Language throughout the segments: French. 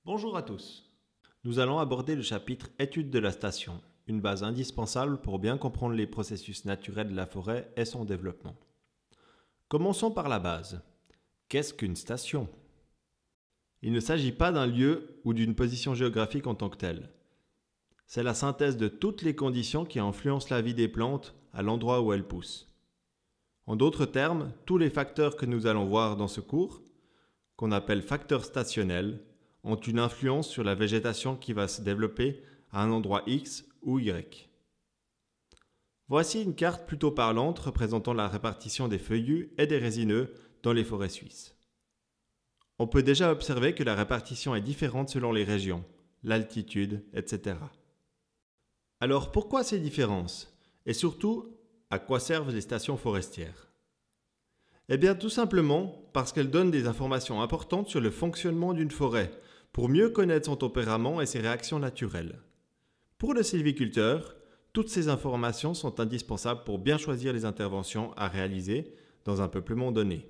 Bonjour à tous. Nous allons aborder le chapitre Étude de la station, une base indispensable pour bien comprendre les processus naturels de la forêt et son développement. Commençons par la base. Qu'est-ce qu'une station ? Il ne s'agit pas d'un lieu ou d'une position géographique en tant que telle. C'est la synthèse de toutes les conditions qui influencent la vie des plantes à l'endroit où elles poussent. En d'autres termes, tous les facteurs que nous allons voir dans ce cours, qu'on appelle facteurs stationnels, ont une influence sur la végétation qui va se développer à un endroit X ou Y. Voici une carte plutôt parlante représentant la répartition des feuillus et des résineux dans les forêts suisses. On peut déjà observer que la répartition est différente selon les régions, l'altitude, etc. Alors pourquoi ces différences ? Et surtout, à quoi servent les stations forestières ? Eh bien tout simplement parce qu'elles donnent des informations importantes sur le fonctionnement d'une forêt, pour mieux connaître son tempérament et ses réactions naturelles. Pour le sylviculteur, toutes ces informations sont indispensables pour bien choisir les interventions à réaliser dans un peuplement donné.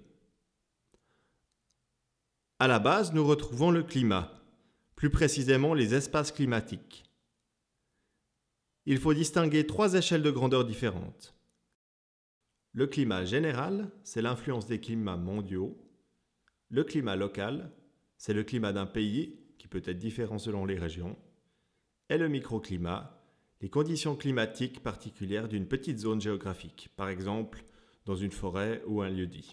À la base, nous retrouvons le climat, plus précisément les espaces climatiques. Il faut distinguer 3 échelles de grandeur différentes. Le climat général, c'est l'influence des climats mondiaux. Le climat local, c'est le climat d'un pays qui peut être différent selon les régions. Et le microclimat, les conditions climatiques particulières d'une petite zone géographique, par exemple dans une forêt ou un lieu-dit.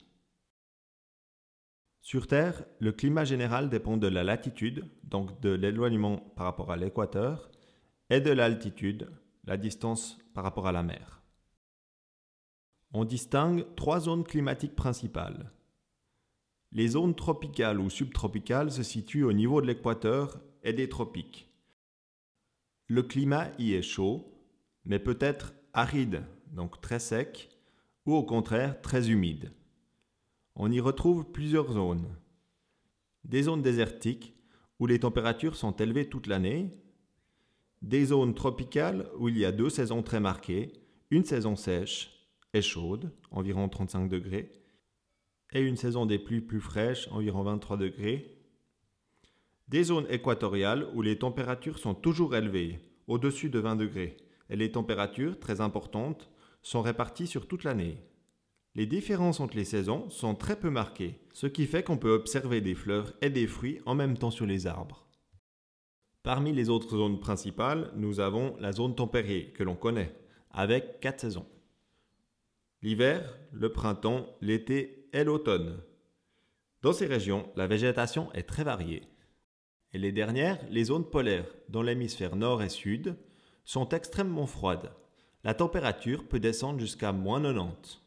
Sur Terre, le climat général dépend de la latitude, donc de l'éloignement par rapport à l'équateur, et de l'altitude, la distance par rapport à la mer. On distingue 3 zones climatiques principales. Les zones tropicales ou subtropicales se situent au niveau de l'équateur et des tropiques. Le climat y est chaud, mais peut être aride, donc très sec, ou au contraire très humide. On y retrouve plusieurs zones. Des zones désertiques, où les températures sont élevées toute l'année. Des zones tropicales, où il y a 2 saisons très marquées, une saison sèche et chaude, environ 35 degrés, et une saison des pluies plus fraîches, environ 23 degrés. Des zones équatoriales où les températures sont toujours élevées, au-dessus de 20 degrés, et les températures, très importantes, sont réparties sur toute l'année. Les différences entre les saisons sont très peu marquées, ce qui fait qu'on peut observer des fleurs et des fruits en même temps sur les arbres. Parmi les autres zones principales, nous avons la zone tempérée, que l'on connaît, avec 4 saisons. L'hiver, le printemps, l'été et l'automne. Dans ces régions, la végétation est très variée. Et les dernières, les zones polaires, dans l'hémisphère nord et sud, sont extrêmement froides. La température peut descendre jusqu'à -90.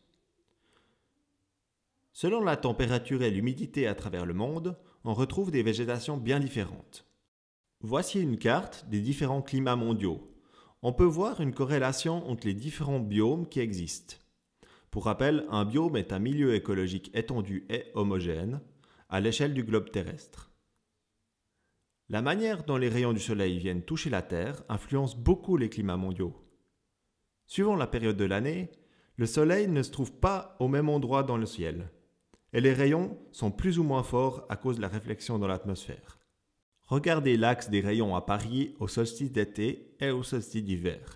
Selon la température et l'humidité à travers le monde, on retrouve des végétations bien différentes. Voici une carte des différents climats mondiaux. On peut voir une corrélation entre les différents biomes qui existent. Pour rappel, un biome est un milieu écologique étendu et homogène à l'échelle du globe terrestre. La manière dont les rayons du soleil viennent toucher la Terre influence beaucoup les climats mondiaux. Suivant la période de l'année, le soleil ne se trouve pas au même endroit dans le ciel, et les rayons sont plus ou moins forts à cause de la réflexion dans l'atmosphère. Regardez l'axe des rayons à Paris au solstice d'été et au solstice d'hiver.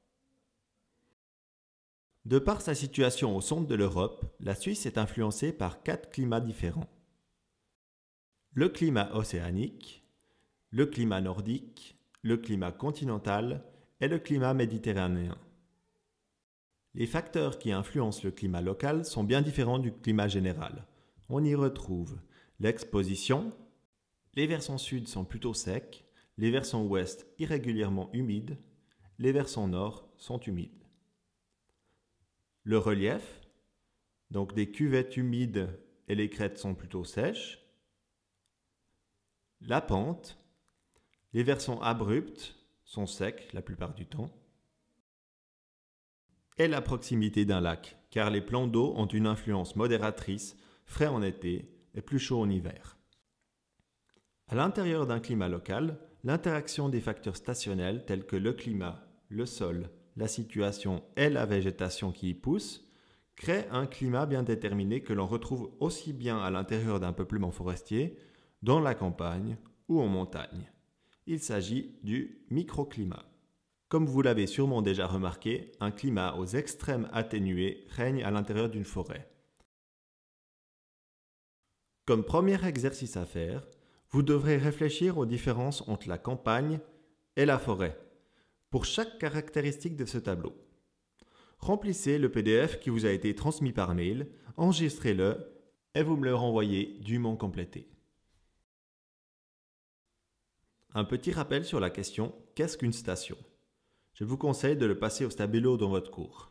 De par sa situation au centre de l'Europe, la Suisse est influencée par 4 climats différents. Le climat océanique, le climat nordique, le climat continental et le climat méditerranéen. Les facteurs qui influencent le climat local sont bien différents du climat général. On y retrouve l'exposition. Les versants sud sont plutôt secs, les versants ouest irrégulièrement humides, les versants nord sont humides. Le relief, donc des cuvettes humides et les crêtes sont plutôt sèches. La pente, les versants abrupts sont secs la plupart du temps. Et la proximité d'un lac, car les plans d'eau ont une influence modératrice, frais en été et plus chaud en hiver. À l'intérieur d'un climat local, l'interaction des facteurs stationnels tels que le climat, le sol, la situation et la végétation qui y pousse crée un climat bien déterminé que l'on retrouve aussi bien à l'intérieur d'un peuplement forestier, dans la campagne ou en montagne. Il s'agit du microclimat. Comme vous l'avez sûrement déjà remarqué, un climat aux extrêmes atténués règne à l'intérieur d'une forêt. Comme premier exercice à faire, vous devrez réfléchir aux différences entre la campagne et la forêt, pour chaque caractéristique de ce tableau. Remplissez le PDF qui vous a été transmis par mail, enregistrez-le et vous me le renvoyez dûment complété. Un petit rappel sur la question « Qu'est-ce qu'une station ?» Je vous conseille de le passer au stabilo dans votre cours.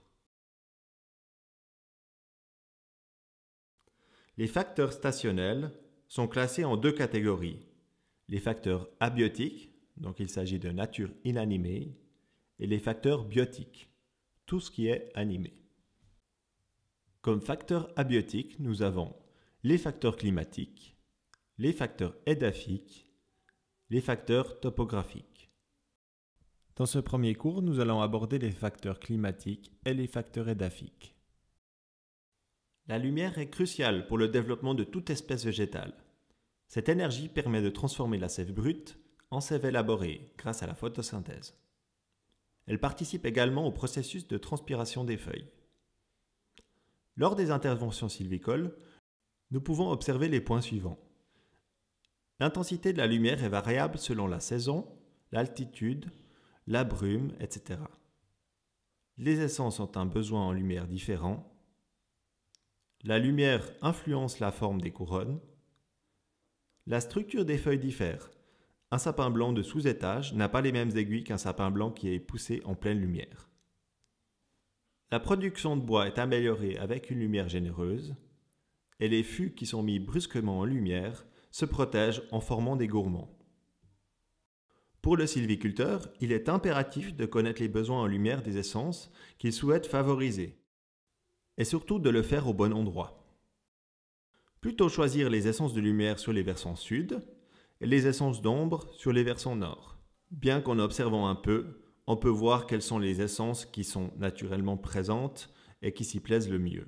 Les facteurs stationnels sont classés en deux catégories. Les facteurs abiotiques, donc il s'agit de nature inanimée, et les facteurs biotiques, tout ce qui est animé. Comme facteurs abiotiques, nous avons les facteurs climatiques, les facteurs édaphiques, les facteurs topographiques. Dans ce premier cours, nous allons aborder les facteurs climatiques et les facteurs édaphiques. La lumière est cruciale pour le développement de toute espèce végétale. Cette énergie permet de transformer la sève brute en sève élaborée grâce à la photosynthèse. Elle participe également au processus de transpiration des feuilles. Lors des interventions sylvicoles, nous pouvons observer les points suivants. L'intensité de la lumière est variable selon la saison, l'altitude, la brume, etc. Les essences ont un besoin en lumière différent. La lumière influence la forme des couronnes. La structure des feuilles diffère. Un sapin blanc de sous-étage n'a pas les mêmes aiguilles qu'un sapin blanc qui est poussé en pleine lumière. La production de bois est améliorée avec une lumière généreuse et les fûts qui sont mis brusquement en lumière se protègent en formant des gourmands. Pour le sylviculteur, il est impératif de connaître les besoins en lumière des essences qu'il souhaite favoriser et surtout de le faire au bon endroit. Plutôt choisir les essences de lumière sur les versants sud et les essences d'ombre sur les versants nord. Bien qu'en observant un peu, on peut voir quelles sont les essences qui sont naturellement présentes et qui s'y plaisent le mieux.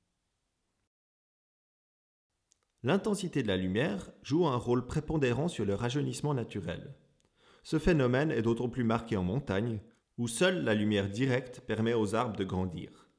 L'intensité de la lumière joue un rôle prépondérant sur le rajeunissement naturel. Ce phénomène est d'autant plus marqué en montagne, où seule la lumière directe permet aux arbres de grandir.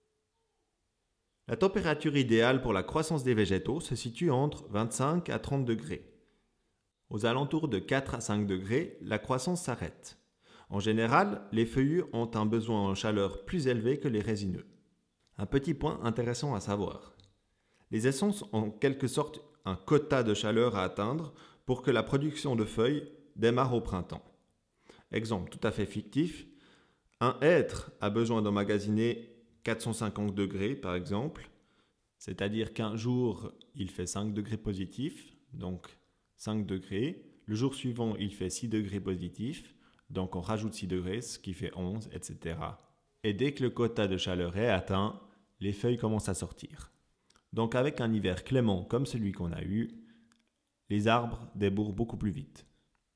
La température idéale pour la croissance des végétaux se situe entre 25 à 30 degrés. Aux alentours de 4 à 5 degrés, la croissance s'arrête. En général, les feuillus ont un besoin en chaleur plus élevé que les résineux. Un petit point intéressant à savoir. Les essences ont en quelque sorte un quota de chaleur à atteindre pour que la production de feuilles démarre au printemps. Exemple tout à fait fictif, un hêtre a besoin d'emmagasiner 450 degrés par exemple, c'est-à-dire qu'un jour il fait 5 degrés positifs, donc 5 degrés, le jour suivant il fait 6 degrés positifs, donc on rajoute 6 degrés, ce qui fait 11, etc. Et dès que le quota de chaleur est atteint, les feuilles commencent à sortir. Donc avec un hiver clément comme celui qu'on a eu, les arbres débourrent beaucoup plus vite.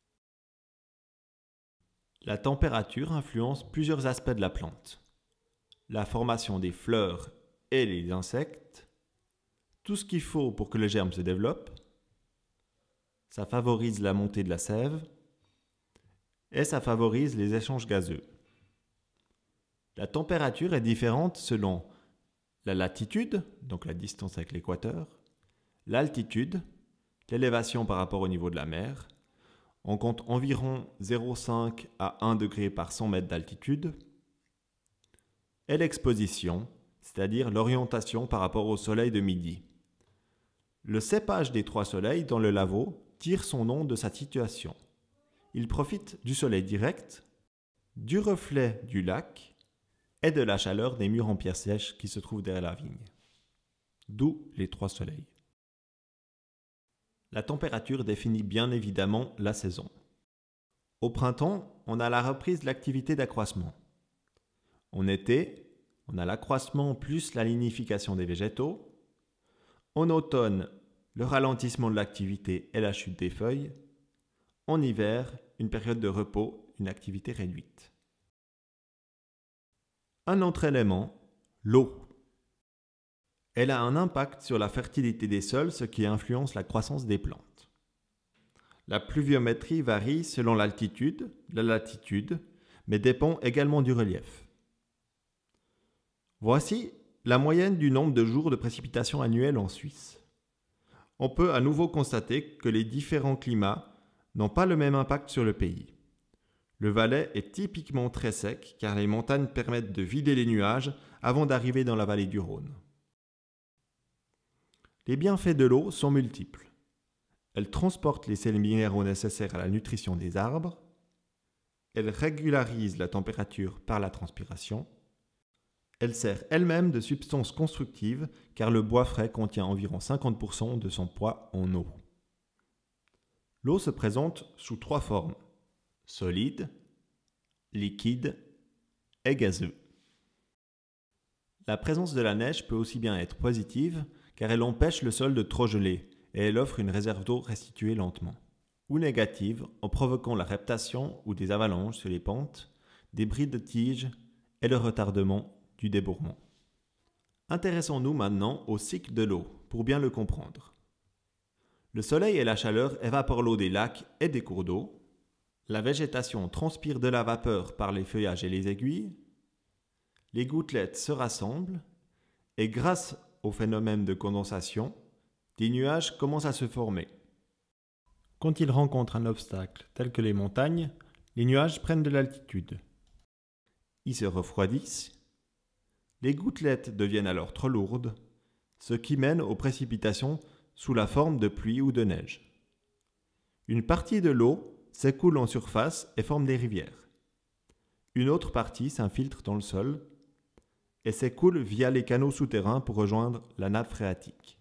La température influence plusieurs aspects de la plante. La formation des fleurs et les insectes, tout ce qu'il faut pour que le germe se développe, ça favorise la montée de la sève et ça favorise les échanges gazeux. La température est différente selon la latitude, donc la distance avec l'équateur, l'altitude, l'élévation par rapport au niveau de la mer. On compte environ 0,5 à 1 degré par 100 mètres d'altitude. Et l'exposition, c'est-à-dire l'orientation par rapport au soleil de midi. Le cépage des 3 soleils dans le Lavaux tire son nom de sa situation. Il profite du soleil direct, du reflet du lac et de la chaleur des murs en pierre sèche qui se trouvent derrière la vigne. D'où les 3 soleils. La température définit bien évidemment la saison. Au printemps, on a la reprise de l'activité d'accroissement. En été, on a l'accroissement plus la lignification des végétaux. En automne, le ralentissement de l'activité et la chute des feuilles. En hiver, une période de repos, une activité réduite. Un autre élément, l'eau. Elle a un impact sur la fertilité des sols, ce qui influence la croissance des plantes. La pluviométrie varie selon l'altitude, la latitude, mais dépend également du relief. Voici la moyenne du nombre de jours de précipitations annuelles en Suisse. On peut à nouveau constater que les différents climats n'ont pas le même impact sur le pays. Le Valais est typiquement très sec car les montagnes permettent de vider les nuages avant d'arriver dans la vallée du Rhône. Les bienfaits de l'eau sont multiples. Elle transporte les sels minéraux nécessaires à la nutrition des arbres. Elle régularise la température par la transpiration. Elle sert elle-même de substance constructive car le bois frais contient environ 50% de son poids en eau. L'eau se présente sous 3 formes: solide, liquide et gazeux. La présence de la neige peut aussi bien être positive car elle empêche le sol de trop geler et elle offre une réserve d'eau restituée lentement, ou négative en provoquant la reptation ou des avalanches sur les pentes, des bris de tiges et le retardement du débourrement. Intéressons-nous maintenant au cycle de l'eau pour bien le comprendre. Le soleil et la chaleur évaporent l'eau des lacs et des cours d'eau. La végétation transpire de la vapeur par les feuillages et les aiguilles. Les gouttelettes se rassemblent et grâce au phénomène de condensation, des nuages commencent à se former. Quand ils rencontrent un obstacle tel que les montagnes, les nuages prennent de l'altitude. Ils se refroidissent. Les gouttelettes deviennent alors trop lourdes, ce qui mène aux précipitations sous la forme de pluie ou de neige. Une partie de l'eau s'écoule en surface et forme des rivières. Une autre partie s'infiltre dans le sol et s'écoule via les canaux souterrains pour rejoindre la nappe phréatique.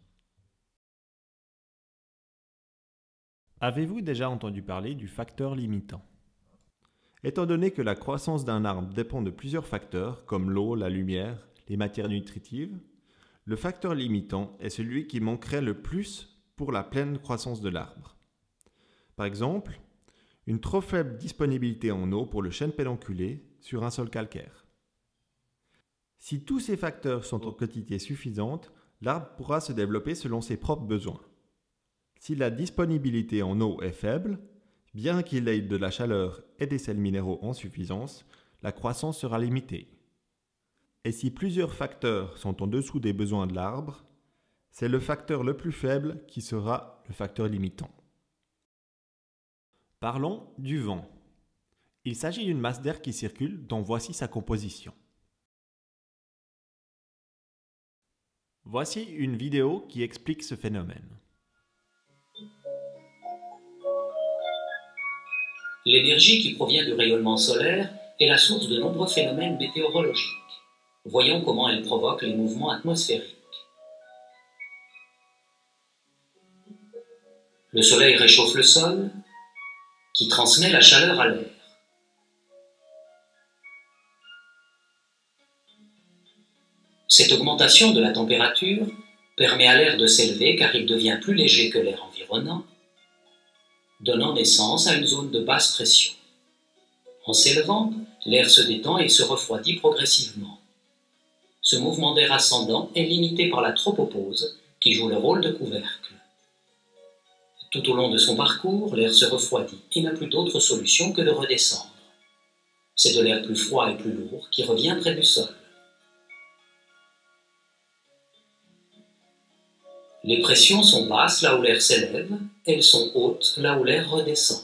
Avez-vous déjà entendu parler du facteur limitant? Étant donné que la croissance d'un arbre dépend de plusieurs facteurs, comme l'eau, la lumière, les matières nutritives, le facteur limitant est celui qui manquerait le plus pour la pleine croissance de l'arbre. Par exemple, une trop faible disponibilité en eau pour le chêne pédonculé sur un sol calcaire. Si tous ces facteurs sont en quantité suffisante, l'arbre pourra se développer selon ses propres besoins. Si la disponibilité en eau est faible, bien qu'il ait de la chaleur et des sels minéraux en suffisance, la croissance sera limitée. Et si plusieurs facteurs sont en dessous des besoins de l'arbre, c'est le facteur le plus faible qui sera le facteur limitant. Parlons du vent. Il s'agit d'une masse d'air qui circule dont voici sa composition. Voici une vidéo qui explique ce phénomène. L'énergie qui provient du rayonnement solaire est la source de nombreux phénomènes météorologiques. Voyons comment elle provoque les mouvements atmosphériques. Le soleil réchauffe le sol, qui transmet la chaleur à l'air. Cette augmentation de la température permet à l'air de s'élever car il devient plus léger que l'air environnant, donnant naissance à une zone de basse pression. En s'élevant, l'air se détend et se refroidit progressivement. Ce mouvement d'air ascendant est limité par la tropopause qui joue le rôle de couvercle. Tout au long de son parcours, l'air se refroidit et n'a plus d'autre solution que de redescendre. C'est de l'air plus froid et plus lourd qui revient près du sol. Les pressions sont basses là où l'air s'élève, elles sont hautes là où l'air redescend.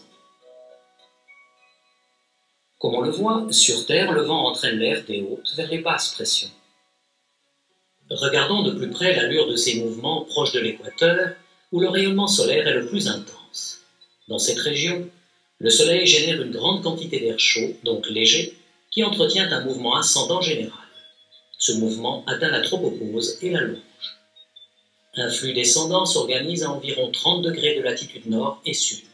Comme on le voit, sur Terre, le vent entraîne l'air des hautes vers les basses pressions. Regardons de plus près l'allure de ces mouvements proches de l'équateur, où le rayonnement solaire est le plus intense. Dans cette région, le soleil génère une grande quantité d'air chaud, donc léger, qui entretient un mouvement ascendant général. Ce mouvement atteint la tropopause et l'allonge. Un flux descendant s'organise à environ 30 degrés de latitude nord et sud.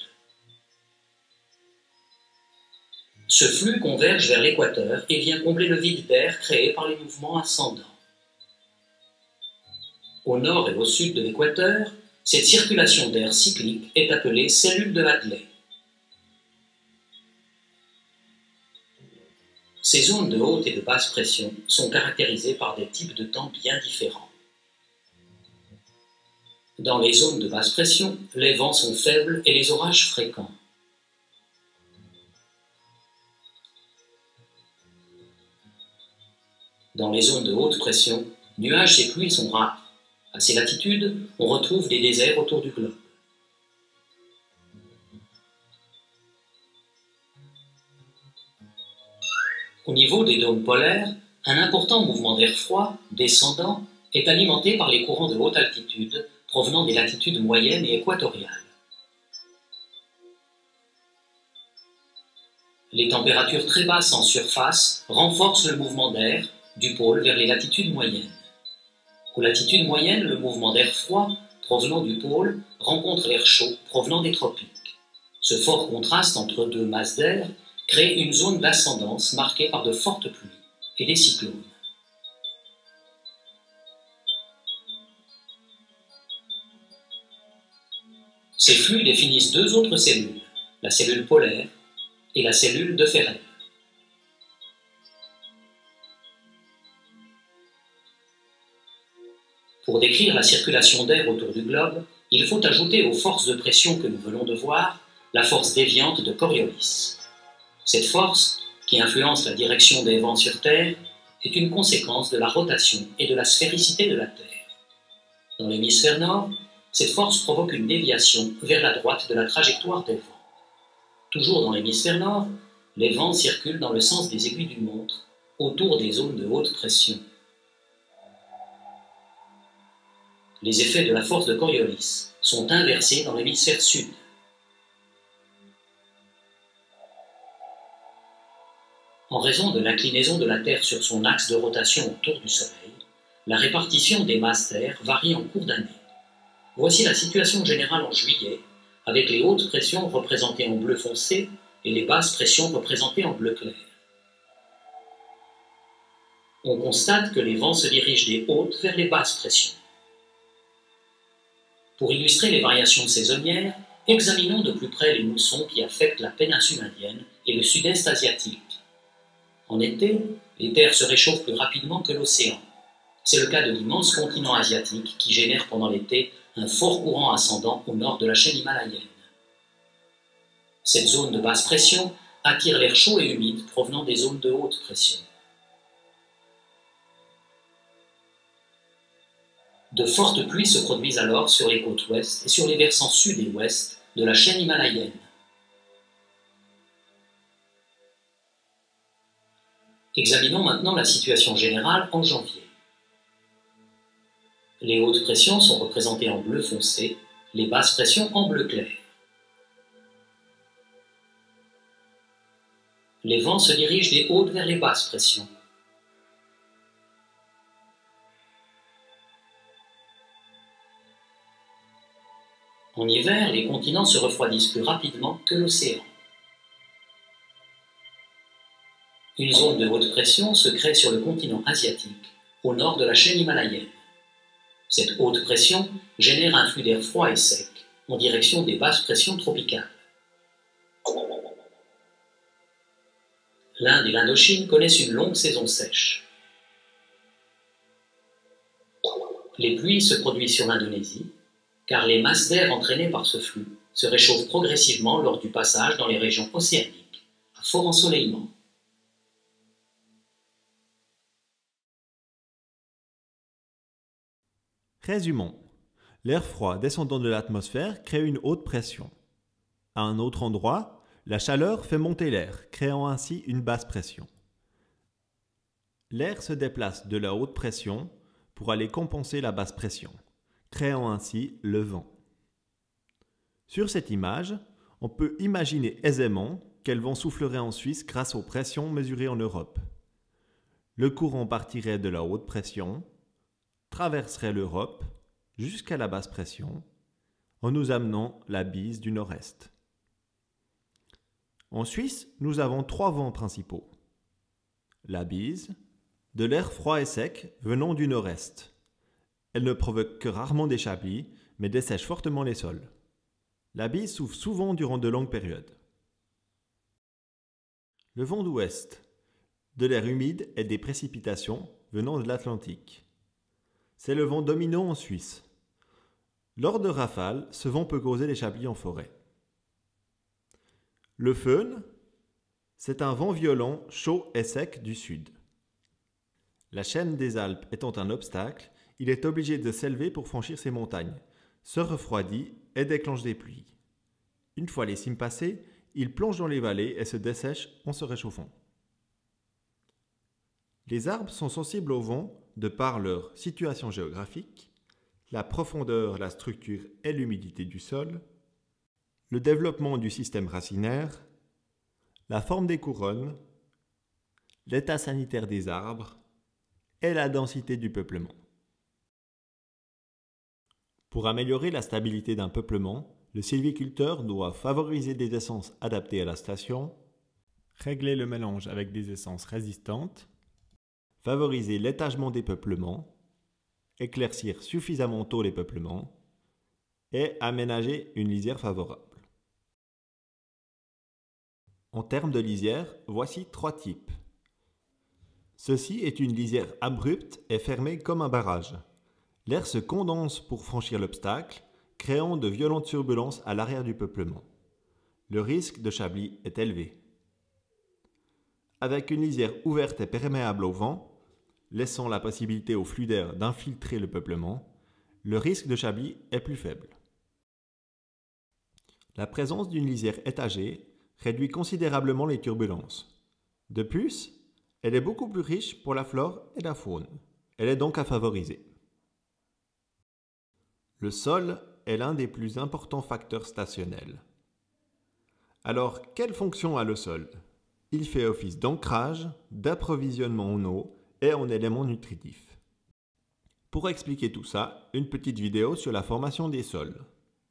Ce flux converge vers l'équateur et vient combler le vide d'air créé par les mouvements ascendants. Au nord et au sud de l'équateur, cette circulation d'air cyclique est appelée cellule de Hadley. Ces zones de haute et de basse pression sont caractérisées par des types de temps bien différents. Dans les zones de basse pression, les vents sont faibles et les orages fréquents. Dans les zones de haute pression, nuages et pluies sont rares. À ces latitudes, on retrouve des déserts autour du globe. Au niveau des dômes polaires, un important mouvement d'air froid, descendant, est alimenté par les courants de haute altitude provenant des latitudes moyennes et équatoriales. Les températures très basses en surface renforcent le mouvement d'air du pôle vers les latitudes moyennes. Aux latitudes moyennes, le mouvement d'air froid provenant du pôle rencontre l'air chaud provenant des tropiques. Ce fort contraste entre deux masses d'air crée une zone d'ascendance marquée par de fortes pluies et des cyclones. Ces flux définissent deux autres cellules, la cellule polaire et la cellule de Ferrel. Pour décrire la circulation d'air autour du globe, il faut ajouter aux forces de pression que nous venons de voir la force déviante de Coriolis. Cette force, qui influence la direction des vents sur Terre, est une conséquence de la rotation et de la sphéricité de la Terre. Dans l'hémisphère nord, cette force provoque une déviation vers la droite de la trajectoire des vents. Toujours dans l'hémisphère nord, les vents circulent dans le sens des aiguilles d'une montre, autour des zones de haute pression. Les effets de la force de Coriolis sont inversés dans l'hémisphère sud. En raison de l'inclinaison de la Terre sur son axe de rotation autour du Soleil, la répartition des masses d'air varie en cours d'année. Voici la situation générale en juillet, avec les hautes pressions représentées en bleu foncé et les basses pressions représentées en bleu clair. On constate que les vents se dirigent des hautes vers les basses pressions. Pour illustrer les variations saisonnières, examinons de plus près les moussons qui affectent la péninsule indienne et le sud-est asiatique. En été, les terres se réchauffent plus rapidement que l'océan. C'est le cas de l'immense continent asiatique qui génère pendant l'été un fort courant ascendant au nord de la chaîne himalayenne. Cette zone de basse pression attire l'air chaud et humide provenant des zones de haute pression. De fortes pluies se produisent alors sur les côtes ouest et sur les versants sud et ouest de la chaîne himalayenne. Examinons maintenant la situation générale en janvier. Les hautes pressions sont représentées en bleu foncé, les basses pressions en bleu clair. Les vents se dirigent des hautes vers les basses pressions. En hiver, les continents se refroidissent plus rapidement que l'océan. Une zone de haute pression se crée sur le continent asiatique, au nord de la chaîne himalayenne. Cette haute pression génère un flux d'air froid et sec en direction des basses pressions tropicales. L'Inde et l'Indochine connaissent une longue saison sèche. Les pluies se produisent sur l'Indonésie, car les masses d'air entraînées par ce flux se réchauffent progressivement lors du passage dans les régions océaniques, à fort ensoleillement. Résumons. L'air froid descendant de l'atmosphère crée une haute pression. À un autre endroit, la chaleur fait monter l'air, créant ainsi une basse pression. L'air se déplace de la haute pression pour aller compenser la basse pression, créant ainsi le vent. Sur cette image, on peut imaginer aisément quel vent soufflerait en Suisse grâce aux pressions mesurées en Europe. Le courant partirait de la haute pression, traverserait l'Europe jusqu'à la basse pression, en nous amenant la bise du nord-est. En Suisse, nous avons trois vents principaux. La bise, de l'air froid et sec venant du nord-est. Elle ne provoque que rarement des chablis, mais dessèche fortement les sols. La bise souffle souvent durant de longues périodes. Le vent d'ouest, de l'air humide et des précipitations venant de l'Atlantique. C'est le vent dominant en Suisse. Lors de rafales, ce vent peut causer des chablis en forêt. Le föhn, c'est un vent violent, chaud et sec du sud. La chaîne des Alpes étant un obstacle, il est obligé de s'élever pour franchir ces montagnes, se refroidit et déclenche des pluies. Une fois les cimes passées, il plonge dans les vallées et se dessèche en se réchauffant. Les arbres sont sensibles au vent de par leur situation géographique, la profondeur, la structure et l'humidité du sol, le développement du système racinaire, la forme des couronnes, l'état sanitaire des arbres et la densité du peuplement. Pour améliorer la stabilité d'un peuplement, le sylviculteur doit favoriser des essences adaptées à la station, régler le mélange avec des essences résistantes, favoriser l'étagement des peuplements, éclaircir suffisamment tôt les peuplements et aménager une lisière favorable. En termes de lisière, voici 3 types. Ceci est une lisière abrupte et fermée comme un barrage. L'air se condense pour franchir l'obstacle, créant de violentes turbulences à l'arrière du peuplement. Le risque de chablis est élevé. Avec une lisière ouverte et perméable au vent, laissant la possibilité au flux d'air d'infiltrer le peuplement, le risque de chablis est plus faible. La présence d'une lisière étagée réduit considérablement les turbulences. De plus, elle est beaucoup plus riche pour la flore et la faune. Elle est donc à favoriser. Le sol est l'un des plus importants facteurs stationnels. Alors, quelle fonction a le sol? Il fait office d'ancrage, d'approvisionnement en eau et en éléments nutritifs. Pour expliquer tout ça, une petite vidéo sur la formation des sols.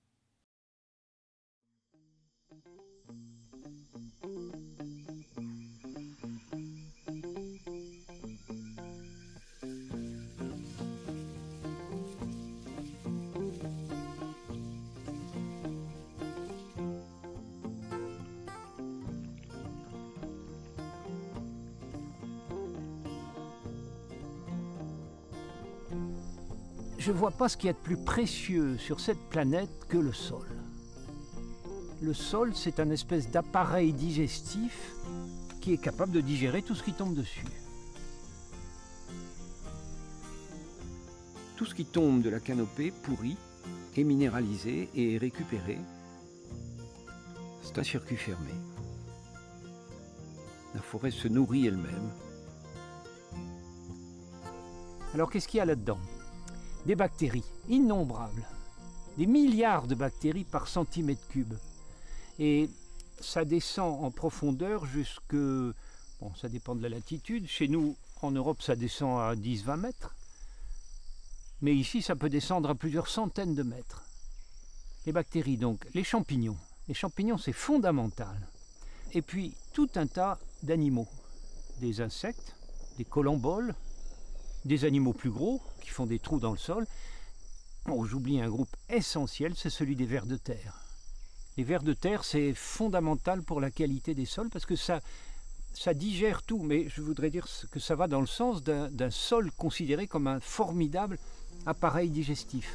Je ne vois pas ce qu'il y a de plus précieux sur cette planète que le sol. Le sol, c'est un espèce d'appareil digestif qui est capable de digérer tout ce qui tombe dessus. Tout ce qui tombe de la canopée pourrit, est minéralisé et est récupéré. C'est un circuit fermé. La forêt se nourrit elle-même. Alors qu'est-ce qu'il y a là-dedans ? Des bactéries innombrables, des milliards de bactéries par centimètre cube. Et ça descend en profondeur jusque, bon, ça dépend de la latitude. Chez nous, en Europe, ça descend à 10-20 mètres. Mais ici, ça peut descendre à plusieurs centaines de mètres. Les bactéries, donc, les champignons. Les champignons, c'est fondamental. Et puis, tout un tas d'animaux. Des insectes, des colamboles, des animaux plus gros qui font des trous dans le sol. Oh, j'oublie un groupe essentiel, c'est celui des vers de terre. Les vers de terre, c'est fondamental pour la qualité des sols parce que ça digère tout, mais je voudrais dire que ça va dans le sens d'un sol considéré comme un formidable appareil digestif.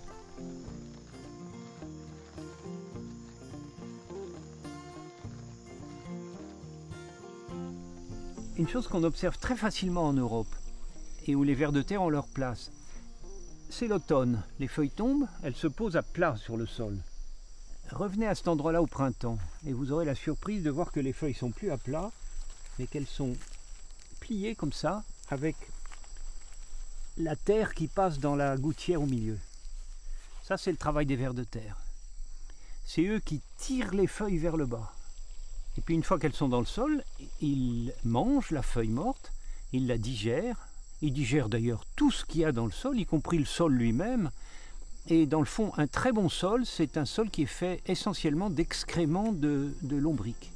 Une chose qu'on observe très facilement en Europe, et où les vers de terre ont leur place, c'est l'automne. Les feuilles tombent, elles se posent à plat sur le sol. Revenez à cet endroit-là au printemps, et vous aurez la surprise de voir que les feuilles sont plus à plat, mais qu'elles sont pliées comme ça, avec la terre qui passe dans la gouttière au milieu. Ça, c'est le travail des vers de terre. C'est eux qui tirent les feuilles vers le bas. Et puis une fois qu'elles sont dans le sol, ils mangent la feuille morte, ils la digèrent. Ils digèrent d'ailleurs tout ce qu'il y a dans le sol, y compris le sol lui-même. Et dans le fond, un très bon sol, c'est un sol qui est fait essentiellement d'excréments de lombrics.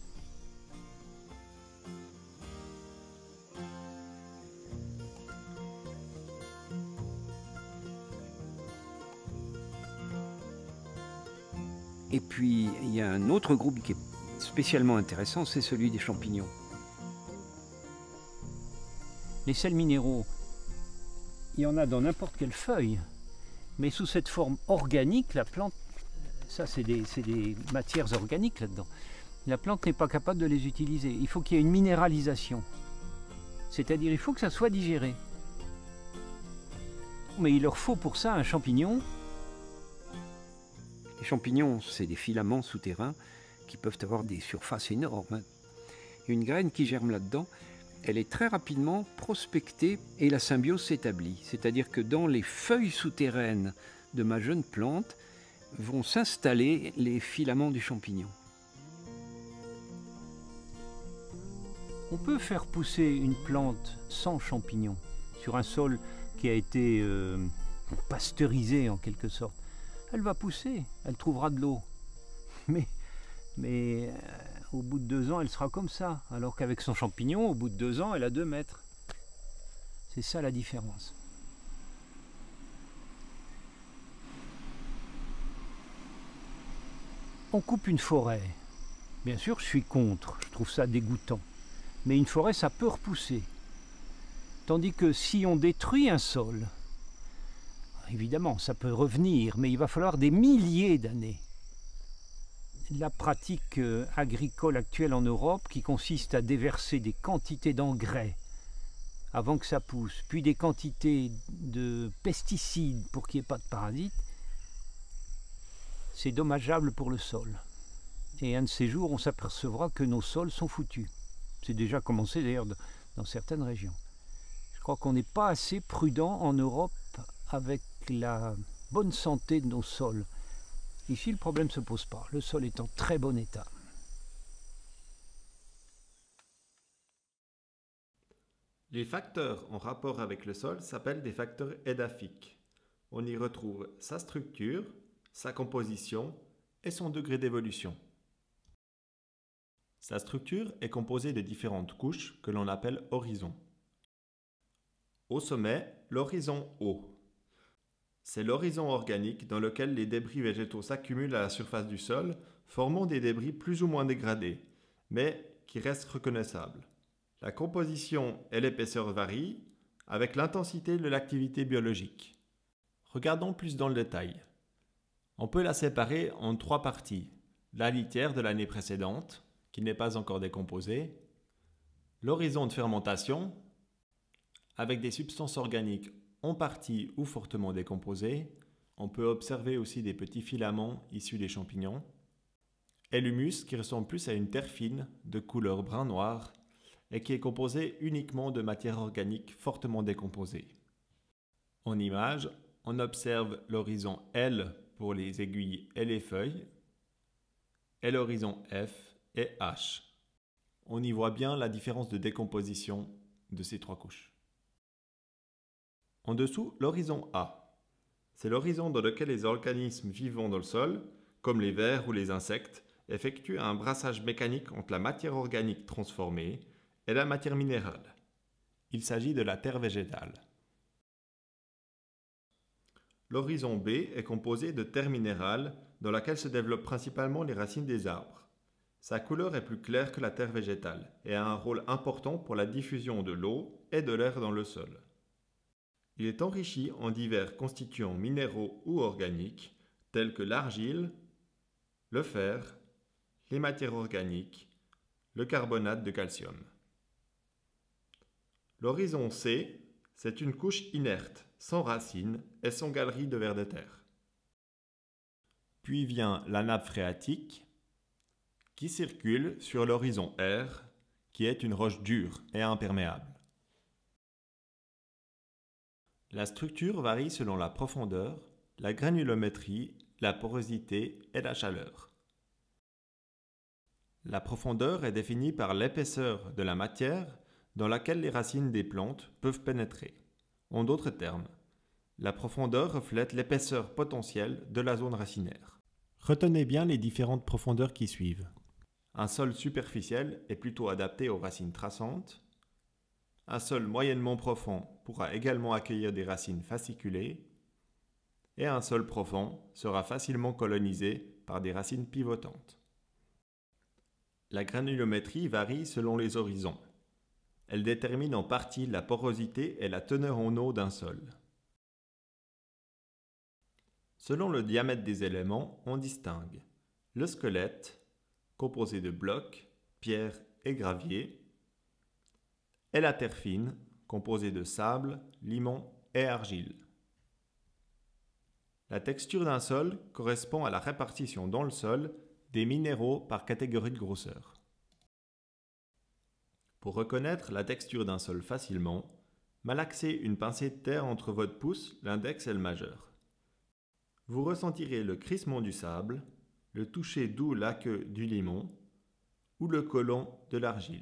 Et puis, il y a un autre groupe qui est spécialement intéressant, c'est celui des champignons. Les sels minéraux, il y en a dans n'importe quelle feuille. Mais sous cette forme organique, la plante, ça c'est des matières organiques là-dedans, la plante n'est pas capable de les utiliser. Il faut qu'il y ait une minéralisation. C'est-à-dire il faut que ça soit digéré. Mais il leur faut pour ça un champignon. Les champignons, c'est des filaments souterrains qui peuvent avoir des surfaces énormes. Une graine qui germe là-dedans, elle est très rapidement prospectée et la symbiose s'établit. C'est-à-dire que dans les feuilles souterraines de ma jeune plante vont s'installer les filaments du champignon. On peut faire pousser une plante sans champignons sur un sol qui a été pasteurisé en quelque sorte. Elle va pousser, elle trouvera de l'eau. Mais au bout de 2 ans, elle sera comme ça. Alors qu'avec son champignon, au bout de 2 ans, elle a 2 mètres. C'est ça la différence. On coupe une forêt. Bien sûr, je suis contre, je trouve ça dégoûtant. Mais une forêt, ça peut repousser. Tandis que si on détruit un sol, évidemment, ça peut revenir, mais il va falloir des milliers d'années. La pratique agricole actuelle en Europe, qui consiste à déverser des quantités d'engrais avant que ça pousse, puis des quantités de pesticides pour qu'il n'y ait pas de parasites, c'est dommageable pour le sol. Et un de ces jours, on s'apercevra que nos sols sont foutus. C'est déjà commencé d'ailleurs dans certaines régions. Je crois qu'on n'est pas assez prudent en Europe avec la bonne santé de nos sols. Ici, le problème ne se pose pas. Le sol est en très bon état. Les facteurs en rapport avec le sol s'appellent des facteurs édaphiques. On y retrouve sa structure, sa composition et son degré d'évolution. Sa structure est composée de différentes couches que l'on appelle horizons. Au sommet, l'horizon haut. C'est l'horizon organique dans lequel les débris végétaux s'accumulent à la surface du sol, formant des débris plus ou moins dégradés, mais qui restent reconnaissables. La composition et l'épaisseur varient avec l'intensité de l'activité biologique. Regardons plus dans le détail. On peut la séparer en 3 parties. La litière de l'année précédente, qui n'est pas encore décomposée, l'horizon de fermentation, avec des substances organiques en partie ou fortement décomposées. On peut observer aussi des petits filaments issus des champignons, et l'humus qui ressemble plus à une terre fine de couleur brun-noir et qui est composé uniquement de matière organique fortement décomposée. En image, on observe l'horizon L pour les aiguilles et les feuilles, et l'horizon F et H. On y voit bien la différence de décomposition de ces 3 couches. En dessous, l'horizon A. C'est l'horizon dans lequel les organismes vivants dans le sol, comme les vers ou les insectes, effectuent un brassage mécanique entre la matière organique transformée et la matière minérale. Il s'agit de la terre végétale. L'horizon B est composé de terre minérale dans laquelle se développent principalement les racines des arbres. Sa couleur est plus claire que la terre végétale et a un rôle important pour la diffusion de l'eau et de l'air dans le sol. Il est enrichi en divers constituants minéraux ou organiques tels que l'argile, le fer, les matières organiques, le carbonate de calcium. L'horizon C, c'est une couche inerte, sans racines et sans galerie de vers de terre. Puis vient la nappe phréatique qui circule sur l'horizon R, qui est une roche dure et imperméable. La structure varie selon la profondeur, la granulométrie, la porosité et la chaleur. La profondeur est définie par l'épaisseur de la matière dans laquelle les racines des plantes peuvent pénétrer. En d'autres termes, la profondeur reflète l'épaisseur potentielle de la zone racinaire. Retenez bien les différentes profondeurs qui suivent. Un sol superficiel est plutôt adapté aux racines traçantes. Un sol moyennement profond pourra également accueillir des racines fasciculées. Et un sol profond sera facilement colonisé par des racines pivotantes. La granulométrie varie selon les horizons. Elle détermine en partie la porosité et la teneur en eau d'un sol. Selon le diamètre des éléments, on distingue le squelette, composé de blocs, pierres et gravier, et la terre fine, composée de sable, limon et argile. La texture d'un sol correspond à la répartition dans le sol des minéraux par catégorie de grosseur. Pour reconnaître la texture d'un sol facilement, malaxez une pincée de terre entre votre pouce, l'index et le majeur. Vous ressentirez le crissement du sable, le toucher doux laqueux du limon ou le collant de l'argile.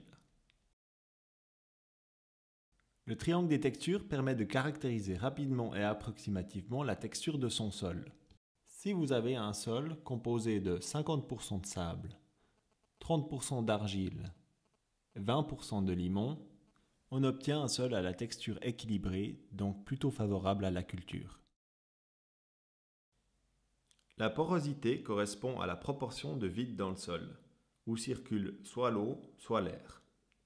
Le triangle des textures permet de caractériser rapidement et approximativement la texture de son sol. Si vous avez un sol composé de 50% de sable, 30% d'argile, 20% de limon, on obtient un sol à la texture équilibrée, donc plutôt favorable à la culture. La porosité correspond à la proportion de vide dans le sol, où circule soit l'eau, soit l'air.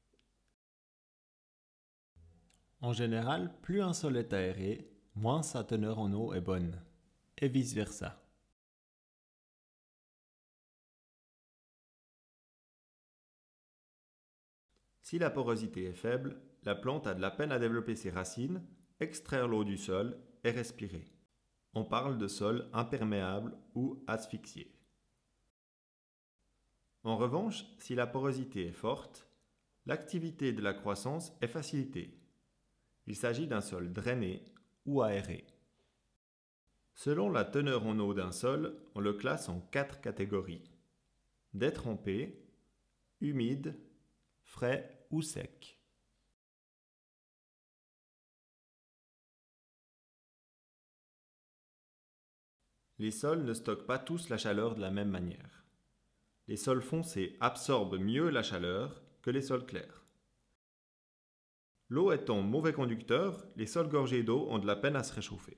En général, plus un sol est aéré, moins sa teneur en eau est bonne, et vice-versa. Si la porosité est faible, la plante a de la peine à développer ses racines, extraire l'eau du sol et respirer. On parle de sol imperméable ou asphyxié. En revanche, si la porosité est forte, l'activité de la croissance est facilitée. Il s'agit d'un sol drainé ou aéré. Selon la teneur en eau d'un sol, on le classe en 4 catégories. Détrempé, humide, frais ou sec. Les sols ne stockent pas tous la chaleur de la même manière. Les sols foncés absorbent mieux la chaleur que les sols clairs. L'eau étant mauvais conducteur, les sols gorgés d'eau ont de la peine à se réchauffer.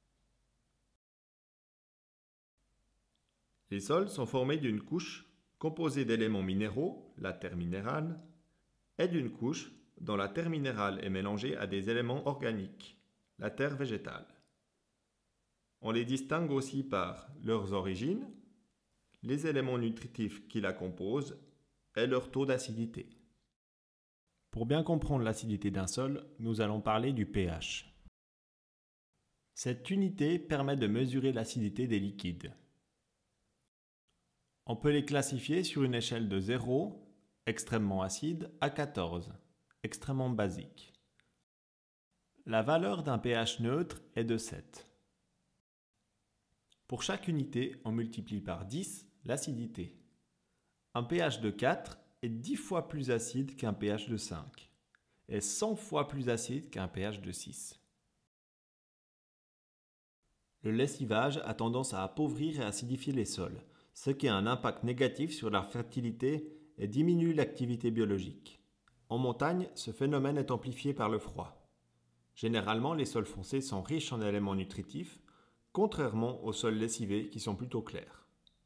Les sols sont formés d'une couche composée d'éléments minéraux, la terre minérale, et d'une couche dont la terre minérale est mélangée à des éléments organiques, la terre végétale. On les distingue aussi par leurs origines, les éléments nutritifs qui la composent et leur taux d'acidité. Pour bien comprendre l'acidité d'un sol, nous allons parler du pH. Cette unité permet de mesurer l'acidité des liquides. On peut les classifier sur une échelle de 0, extrêmement acide, à 14, extrêmement basique. La valeur d'un pH neutre est de 7. Pour chaque unité, on multiplie par 10 l'acidité. Un pH de 4 est 10 fois plus acide qu'un pH de 5 et 100 fois plus acide qu'un pH de 6. Le lessivage a tendance à appauvrir et acidifier les sols, ce qui a un impact négatif sur leur fertilité et diminue l'activité biologique. En montagne, ce phénomène est amplifié par le froid. Généralement, les sols foncés sont riches en éléments nutritifs, contrairement aux sols lessivés qui sont plutôt clairs.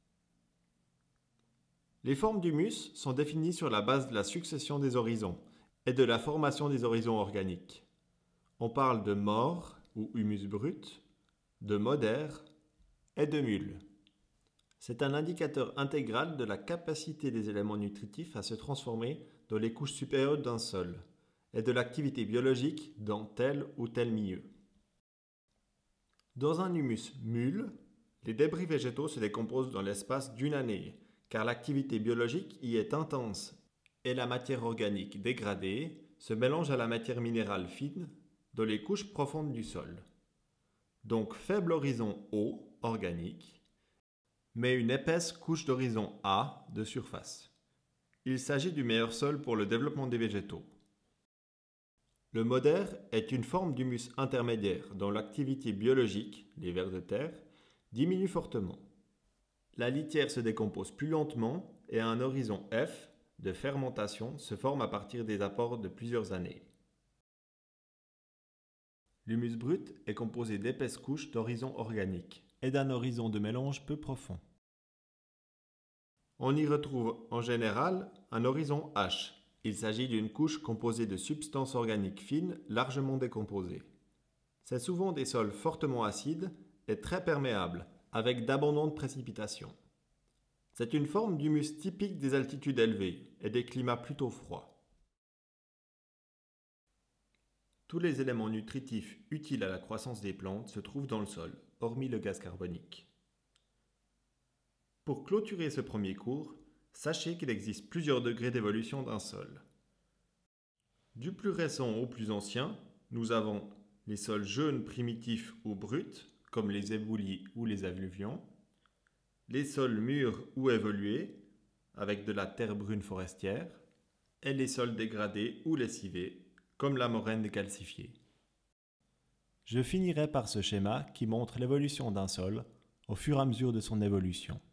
Les formes d'humus sont définies sur la base de la succession des horizons et de la formation des horizons organiques. On parle de mort ou humus brut, de modère et de mule. C'est un indicateur intégral de la capacité des éléments nutritifs à se transformer dans les couches supérieures d'un sol et de l'activité biologique dans tel ou tel milieu. Dans un humus mule, les débris végétaux se décomposent dans l'espace d'une année, car l'activité biologique y est intense et la matière organique dégradée se mélange à la matière minérale fine dans les couches profondes du sol. Donc faible horizon O, organique, mais une épaisse couche d'horizon A de surface. Il s'agit du meilleur sol pour le développement des végétaux. Le modère est une forme d'humus intermédiaire dont l'activité biologique, les vers de terre, diminue fortement. La litière se décompose plus lentement et un horizon F de fermentation se forme à partir des apports de plusieurs années. L'humus brut est composé d'épaisses couches d'horizons organiques et d'un horizon de mélange peu profond. On y retrouve en général un horizon H. Il s'agit d'une couche composée de substances organiques fines largement décomposées. C'est souvent des sols fortement acides et très perméables, avec d'abondantes précipitations. C'est une forme d'humus typique des altitudes élevées et des climats plutôt froids. Tous les éléments nutritifs utiles à la croissance des plantes se trouvent dans le sol, hormis le gaz carbonique. Pour clôturer ce premier cours, sachez qu'il existe plusieurs degrés d'évolution d'un sol. Du plus récent au plus ancien, nous avons les sols jeunes primitifs ou bruts, comme les éboulis ou les alluvions, les sols mûrs ou évolués, avec de la terre brune forestière, et les sols dégradés ou lessivés, comme la moraine décalcifiée. Je finirai par ce schéma qui montre l'évolution d'un sol au fur et à mesure de son évolution.